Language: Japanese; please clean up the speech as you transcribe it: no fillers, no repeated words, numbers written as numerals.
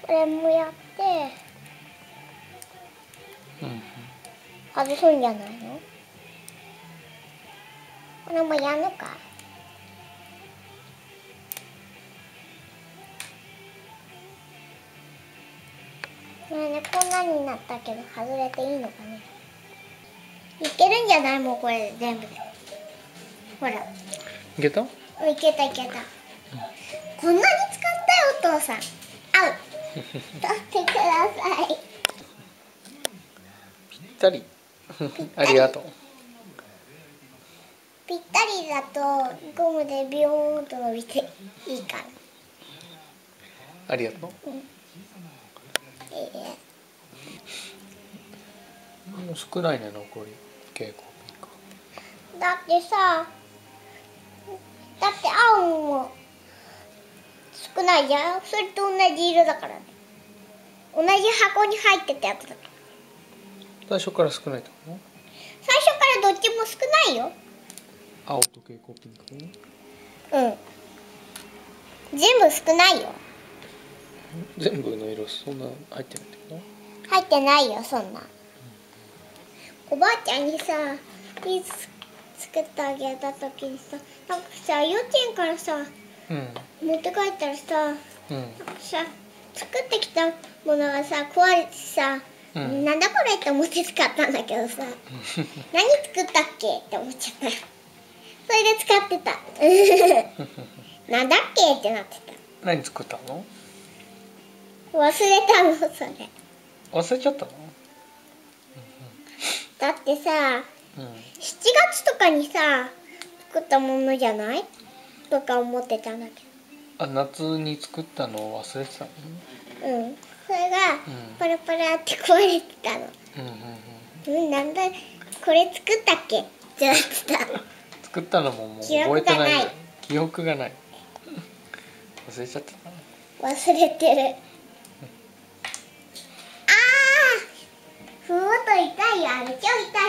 れもやって、外すんじゃないの？これもやるのか。ね、こんなになったけど外れていいのかね。いけるんじゃない？もうこれ全部で。ほら。いけた？ いけたいけた。こんなに使ったよお父さん。あう。取ってください。 ぴったり。ありがとう。 ぴったりだとゴムでビヨーンと伸びていいから。 ありがとう。もう少ないね、残り蛍光ピンク。 だってさ、だって青も少ないじゃん。それと同じ色だからね。同じ箱に入ってたやつだから。 最初から少ないってこと？ 最初からどっちも少ないよ。 青と蛍光ピンク？ うん。全部少ないよ。 全部の色そんな入ってないってこと？ 入ってないよ、そんな。おばあちゃんにさ、ビーズ作ってあげた時にさ、なんかさ、幼稚園からさ、持って帰ったらさ、さ、作ってきたものがさ、壊れてさ、なんだこれって思って使ったんだけどさ、何作ったっけって思っちゃった。それで使ってた。なんだっけってなってた。 何作ったの？ 忘れたの、それ。 忘れちゃったの？ だってさ、7月とかにさ、作ったものじゃない？とか思ってたんだけど。あ、夏に作ったのを忘れてたの？ それがパラパラって壊れてたの。なんだこれ作ったっけってなってた。 作ったのももう覚えてない。記憶がない。忘れちゃった。 忘れてる。ふーっと痛いよ、あれ超痛